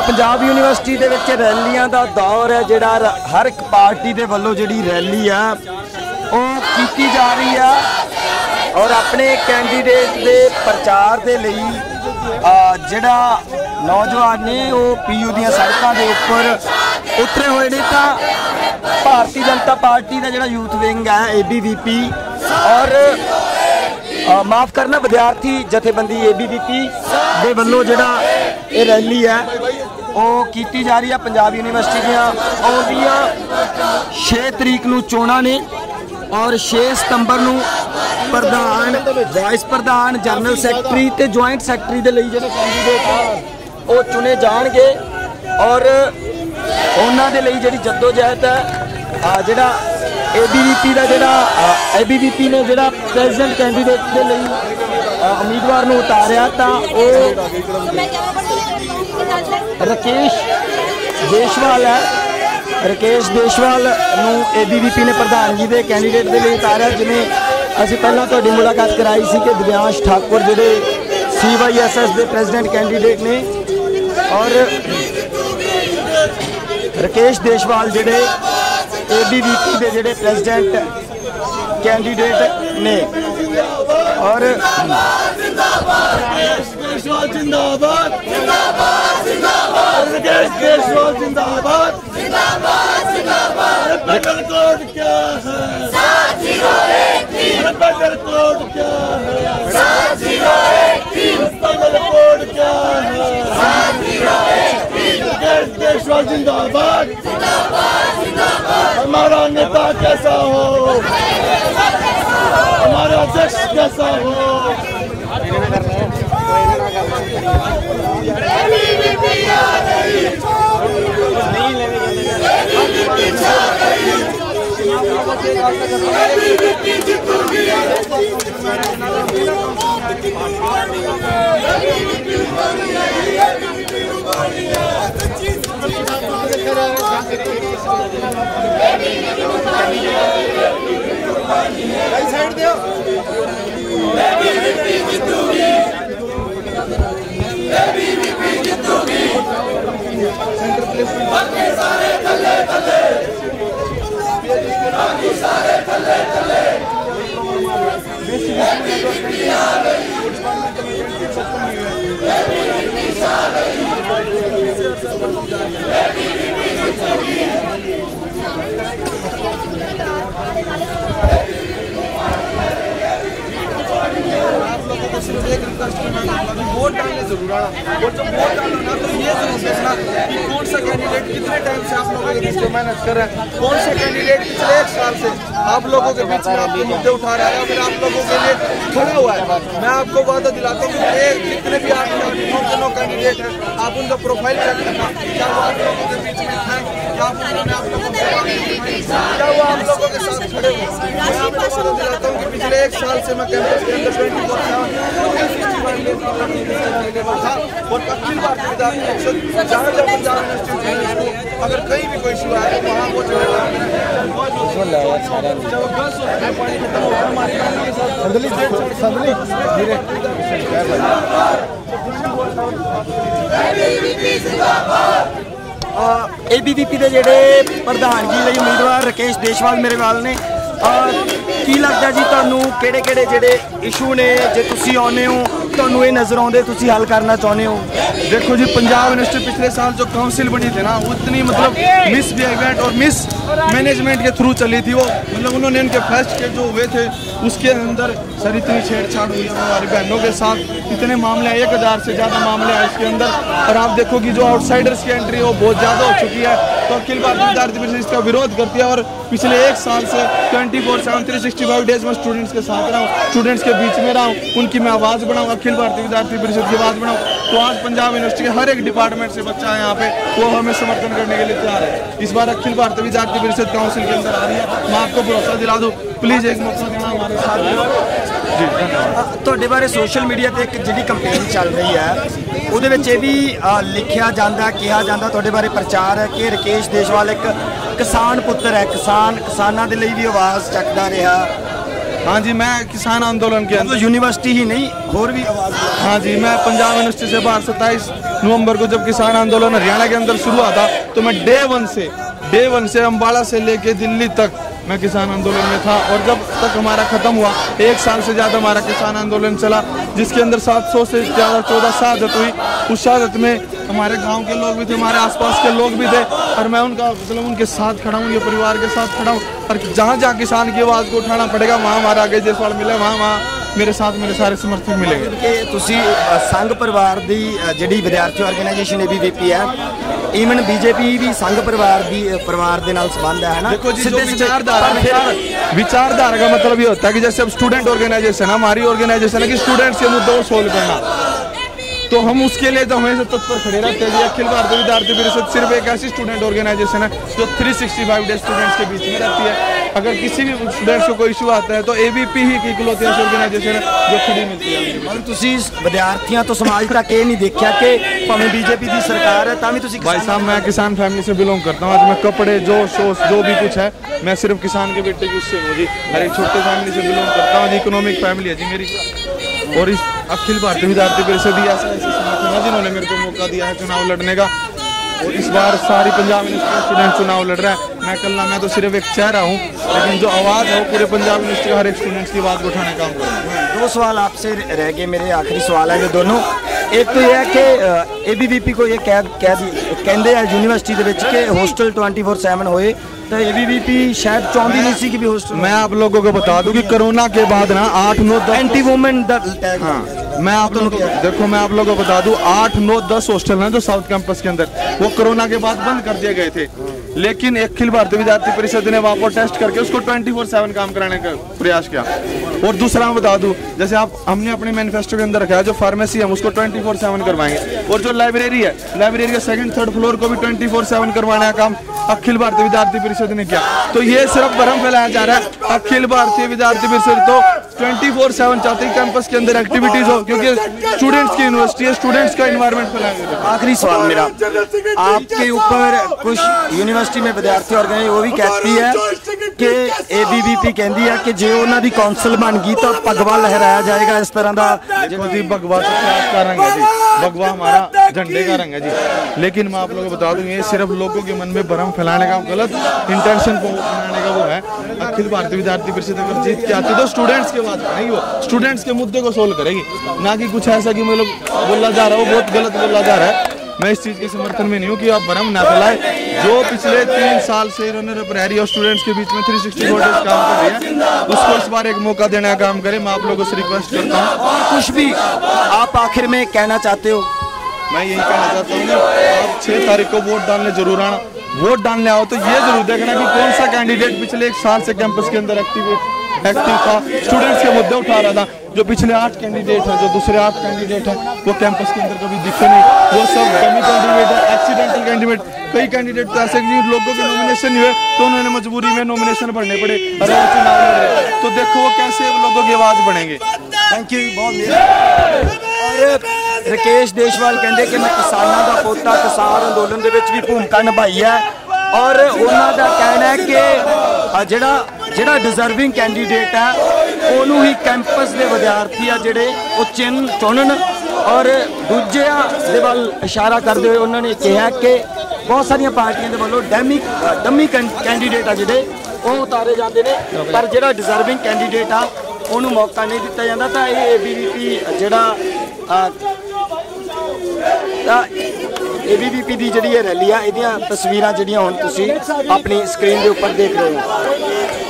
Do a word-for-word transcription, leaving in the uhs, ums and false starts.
Punjab university दे विच रैलियां दा दौर है, जिहड़ा हर एक पार्टी दे वल्लों जिहड़ी रैली है वो कीती जा रही है और अपने कैंडीडेट दे प्रचार दे लई जिहड़ा नौजवान ने वो पीयू दी सड़कों के उपर उतरे हुए ने। तां भारतीय जनता पार्टी का जिहड़ा यूथ विंग है ए बी वी पी और आ, माफ़ करना विद्यार्थी जथेबंदी ए बी वी पी दे वल्लों जिहड़ा ये रैली है वो कीती जा रही है। पंजाब यूनिवर्सिटी दियां आउंदियां छे तरीक नूं चोणां ने और छे सितंबर नूं प्रधान वाइस प्रधान जनरल सैकटरी ते ज्वाइंट सैकटरी दे लई जिहड़े कैंडीडेट वो चुने जाणगे और उन्हां दे लई जिहड़ी जद्दोजहद है जिहड़ा ए बी वी पी का जिहड़ा ए बी वी पी ने जिहड़ा प्रेजिडेंट कैंडीडेट के लिए उम्मीदवार नूं उतारिया तां वो राकेश देशवाल है। राकेश देशवाल नूं ए बी वी पी ने प्रधानगी के कैंडीडेट के लिए उतारिया। जिन्हें असीं पहलां तुहाडी मुलाकात कराई सी कि दिव्यांश ठाकुर जिहड़े सी वाई एस एस के प्रेजिडेंट कैंडीडेट ने और राकेश देशवाल जिहड़े ए बी वी पी के जिहड़े प्रेजिडेंट कैंडीडेट ने और देशवाल जिंदाबाद जिंदाबाद जिंदाबाद राकेश देशवाल जिंदाबाद जिंदाबाद जिंदाबाद बदल कोड क्या है सात जीरो एक तीन बदल कोड क्या है सात जीरो एक तीन बदल कोड क्या है सात जीरो एक तीन राकेश देशवाल जिंदाबाद जिंदाबाद जिंदाबाद। हमारा नेता कैसा हो, हमारा अध्यक्ष कैसा हो, साइड दो सारे थले थले सारे थले थले वोट डालने जरूर आना और जब वोट डालो ना तो ये जरूर देखना कि कौन सा कैंडिडेट कितने टाइम से आप लोगों के बीच में मेहनत कर रहा है, कौन सा कैंडिडेट पिछले एक साल से आप लोगों के बीच में आपके मुद्दे उठा रहा है फिर आप लोगों के लिए खड़ा हुआ है। मैं आपको वादा दिलाता हूँ कि जितने भी आप दोनों कैंडिडेट हैं आप उनका प्रोफाइल चेक करना क्या वो आप लोगों के बीच में है, क्या उन्होंने आप लोगों को क्या वो आप लोगों के साथ खड़े हुए। मैं आपको वादा दिलाता हूँ कि पिछले एक साल से मैं कैंपस के अंदर ट्वेंटी फोर और अखिल भारतीय विद्यार्थी परिषद जहाँ जब पंजाब यूनिवर्सिटी अगर कहीं भी कोई इशू आए तो वहाँ वो ए बी वी पी के जिहड़े प्रधानगी लई उम्मीदवार राकेश देशवाल मेरे नाल ने की लगता जी तुहानू किहड़े किहड़े जिहड़े इशू ने जे तुसीं आउंदे हो तुहानू ये नज़र आउंदे तुसीं हल करना चाहुंदे हो? देखो जी पंजाब यूनिवर्सिटी पिछले साल जो काउंसिल बनी थी ना उतनी मतलब मिस बिहेवियर और मिस मैनेजमेंट के थ्रू चली थी वो मतलब उन्होंने इनके फेस्ट के जो हुए थे उसके अंदर सर इतनी छेड़छाड़ हुई है हमारी बहनों के साथ, इतने मामले एक हज़ार से ज़्यादा मामले हैं इसके अंदर और आप देखो कि जो आउटसाइडर्स की एंट्री वो बहुत ज़्यादा हो चुकी है। तो अखिल भारतीय विद्यार्थी परिषद इसका विरोध करती है और पिछले एक साल से twenty four seven three sixty five days में स्टूडेंट्स के साथ रहा हूँ, स्टूडेंट्स के बीच में रहा हूँ, उनकी मैं आवाज़ बढ़ाऊँ, अखिल भारतीय विद्यार्थी परिषद की आवाज़ बढ़ाऊँ। तो आज पंजाब यूनिवर्सिटी के हर एक डिपार्टमेंट से बच्चा है यहाँ पे वो हमें समर्थन करने के लिए तैयार है। इस बार अखिल भारतीय विद्यार्थी परिषद काउंसिल के अंदर आ रही है, मैं आपको भरोसा दिला दूँ, प्लीज़ एक मौका देना हमारे साथ। जी धन्यवाद। ਤੁਹਾਡੇ बारे सोशल मीडिया पर एक जी कंपेन चल रही है वो भी लिखा जाता कहा जाता ਤੁਹਾਡੇ बारे प्रचार है कि राकेश देशवाल एक किसान पुत्र है, किसान किसानों के लिए भी आवाज़ चकता रहा। हाँ जी, मैं किसान आंदोलन के अंदर यूनिवर्सिटी ही नहीं होर भी आवाज़। हाँ जी, मैं पंजाब यूनिवर्सिटी से बाहर सत्ताईस नवंबर को जब किसान आंदोलन हरियाणा के अंदर शुरू हुआ था, तो मैं डे वन से डे वन से अम्बाड़ा से लेके दिल्ली तक मैं किसान आंदोलन में था। और जब तक हमारा ख़त्म हुआ, एक साल से ज़्यादा हमारा किसान आंदोलन चला, जिसके अंदर सात सौ से ज़्यादा चौदह शहादत हुई। उस शहादत में हमारे गांव के लोग भी थे, हमारे आसपास के लोग भी थे, और मैं उनका मतलब उनके साथ खड़ा हूँ, उनके परिवार के साथ खड़ा हूँ। और जहाँ जहाँ किसान की आवाज़ को उठाना पड़ेगा, वहाँ हमारा आगे जयसवाल मिले, वहाँ वहाँ मेरे साथ मेरे सारे समर्थक मिलेंगे। कि ਤੁਸੀਂ ਸੰਘ ਪਰਿਵਾਰ ਦੀ ਜਿਹੜੀ ਵਿਦਿਆਰਥੀ ਆਰਗੇਨਾਈਜੇਸ਼ਨ ਏ ਬੀ ਵੀ ਪੀ ਹੈ, ਈਵਨ ਬੀਜੇਪੀ ਵੀ ਸੰਘ ਪਰਿਵਾਰ ਦੀ परिवार ਦੇ ਨਾਲ ਸੰਬੰਧ है ना। देखो जी, जो विचारधारा विचार विचारधारा का मतलब ये होता है कि जैसे अब स्टूडेंट ऑर्गेनाइजेशन, हमारी ऑर्गेनाइजेशन है कि स्टूडेंट्स के मुद्दों को सोल्व करना, तो हम उसके लिए तो हमेशा तत्पर खड़े रहते हैं। अखिल भारतीय विद्यार्थी परिषद सिर्फ एक ऐसी स्टूडेंट ऑर्गेनाइजेशन है जो तीन सौ पैंसठ डे स्टूडेंट्स के बीच में रहती है। अगर किसी भी स्टूडेंट्स को कोई इशू आता है तो एबीपी ही की इकलौती ऐसी ऑर्गेनाइजेशन है जो खड़ी मिलती है। ਮਤਲਬ ਤੁਸੀਂ ਵਿਦਿਆਰਥੀਆਂ ਤੋਂ ਸਮਾਜ ਤੱਕ ਇਹ ਨਹੀਂ ਦੇਖਿਆ ਕਿ ਭਾਵੇਂ ਬੀਜੇਪੀ ਦੀ ਸਰਕਾਰ ਹੈ ਤਾਂ ਵੀ ਤੁਸੀਂ भाई साहब, मैं किसान फैमिली से बिलोंग करता हूँ। आज मैं कपड़े जो शोस जो भी कुछ है, मैं सिर्फ किसान के बेटे की उससे हूँ जी। हर एक छोटे फैमिली से बिलोंग करता हूँ जी। इकोनॉमिक फैमिली है जी मेरी। और इस अखिल भारतीय विद्यार्थी परिषद ही ऐसा ऐसे संगठन है जिन्होंने मेरे को मौका दिया है चुनाव लड़ने का। और इस बार सारी पंजाब यूनिवर्सिटी स्टूडेंट चुनाव लड़ रहा है। मैं कल ना मैं तो सिर्फ एक चेहरा हूँ, लेकिन जो आवाज़ है वो पूरे पंजाब यूनिवर्सिटी का हर एक स्टूडेंट्स की आवाज़ को उठाने का काम कर रहा है। दो सवाल आपसे रह गए, मेरे आखिरी सवाल है ये दोनों। एक तो यह है कि ए बी वी पी को ये कह कह कहते हैं यूनिवर्सिटी के विच कि होस्टल ट्वेंटी फोर सैवन होए, तो ए बी वी पी शायद चाहती नहीं सी कि भी होस्टल। मैं आप लोगों को बता दूं कि कोरोना के बाद ना आठ नौ एंटी वुमेन हाँ मैं आप लोगों को देखो मैं आप लोगों को बता दूं आठ नौ दस हॉस्टल हैं जो साउथ कैंपस के अंदर, वो कोरोना के बाद बंद कर दिए गए थे। लेकिन अखिल भारतीय विद्यार्थी परिषद ने वहाँ पर टेस्ट करके उसको ट्वेंटी फोर सेवन काम कराने का प्रयास किया। और दूसरा मैं बता दूं, जैसे आप हमने अपने मैनिफेस्टो के अंदर रखा है जो फार्मेसी है उसको ट्वेंटी फोर सेवन करवाएंगे। और जो लाइब्रेरी है, लाइब्रेरी के सेकंड थर्ड फ्लोर को भी ट्वेंटी फोर सेवन करवाने का काम अखिल भारतीय विद्यार्थी परिषद ने किया। तो ये सिर्फ भ्रम फैलाया जा रहा है। अखिल भारतीय विद्यार्थी परिषद तो ट्वेंटी फोर सेवन चाहती है कैंपस के अंदर एक्टिविटीज हो, क्योंकि स्टूडेंट्स की यूनिवर्सिटी है, स्टूडेंट्स का एनवायरनमेंट फैलाएंगे। आखिरी सवाल मेरा आपके ऊपर, कुछ यूनिवर्सिटी में विद्यार्थी ऑर्गेनाइज वो भी कहती है कि ए बी वी पी कहती है कि जो उन्हों की कौंसल बन गई तो भगवा लहराया जाएगा। इस तरह का देखो जी, भगवा तो क्रास का रंग है जी, भगवा हमारा झंडे का रंग है जी। लेकिन मैं आप लोगों को बता दूं, ये सिर्फ लोगों के मन में भ्रम फैलाने का, गलत इंटेंशन को बनाने का वो है। अखिल भारतीय विद्यार्थी परिषद अगर जीत के आती तो स्टूडेंट्स के बात नहीं, वो स्टूडेंट्स के मुद्दे को सोल्व करेगी, ना कि कुछ ऐसा कि मतलब बोला जा रहा है, वो बहुत गलत बोला जा रहा है। मैं इस चीज़ के समर्थन में नहीं हूँ कि आप भ्रम ना फैलाए। जो पिछले तीन साल से इन्होंने प्रहरी और स्टूडेंट्स के बीच में थ्री सिक्सटी फोर डेज काम कर रही है, उसको इस बार एक मौका देने का काम करें। मैं आप लोगों से रिक्वेस्ट करता हूँ। और कुछ भी आप आखिर में कहना चाहते हो? मैं यही कहना चाहता हूँ कि आप छः तारीख को वोट डालने जरूर आना। वोट डालने आओ तो ये जरूर देखना कि कौन सा कैंडिडेट पिछले एक साल से कैंपस के अंदर एक्टिव एक्टिव था, स्टूडेंट्स के मुद्दे उठा रहा था। जो पिछले आठ कैंडिडेट हैं, जो दूसरे आठ कैंडिडेट हैं, वो कैंपस के अंदर कभी दिखे नहीं, वो सब डमी कैंडिडेट है, एक्सीडेंटल कैंडिडेट। कई कैंडिडेट तो ऐसे कि लोगों के नॉमिनेशन नहीं हुए तो उन्होंने मजबूरी में नॉमिनेशन भरने पड़े और चुनाव लड़ रहे, तो देखो वो कैसे लोगों की आवाज़ बढ़ेंगे। थैंक यू बहुत। और राकेश देशवाल कहते कि मैं किसानों का पोता, किसान अंदोलन के भी भूमिका निभाई है, और उन्होंने का कहना है कि ਜਿਹੜਾ ਜਿਹੜਾ ਡਿਜ਼ਰਵਿੰਗ ਕੈਂਡੀਡੇਟ ਹੈ ਉਹਨੂੰ ਹੀ ਕੈਂਪਸ ਦੇ ਵਿਦਿਆਰਥੀ ਆ ਜਿਹੜੇ ਉਹ ਚਿੰਨ ਚੁਣਨ। ਔਰ ਦੂਜਿਆਂ ਦੇ ਵੱਲ ਇਸ਼ਾਰਾ ਕਰਦੇ ਹੋਏ ਉਹਨਾਂ ਨੇ ਕਿਹਾ ਕਿ ਬਹੁਤ ਸਾਰੀਆਂ ਪਾਰਟੀਆਂ ਦੇ ਵੱਲੋਂ ਡੈਮੀ ਡੰਮੀ ਕੈਂਡੀਡੇਟ ਆ ਜਿਹੜੇ ਉਹ ਉਤਾਰੇ ਜਾਂਦੇ ਨੇ, ਪਰ ਜਿਹੜਾ ਡਿਜ਼ਰਵਿੰਗ ਕੈਂਡੀਡੇਟ ਆ ਉਹਨੂੰ ਮੌਕਾ ਨਹੀਂ ਦਿੱਤਾ ਜਾਂਦਾ। ਤਾਂ ਇਹ ਏ ਬੀ ਵੀ ਪੀ ਜਿਹੜਾ ਤਾਂ ए बी वी पी की जी रैली आ, ये तस्वीर जी हम अपनी स्क्रीन के उपर देख रहे हो।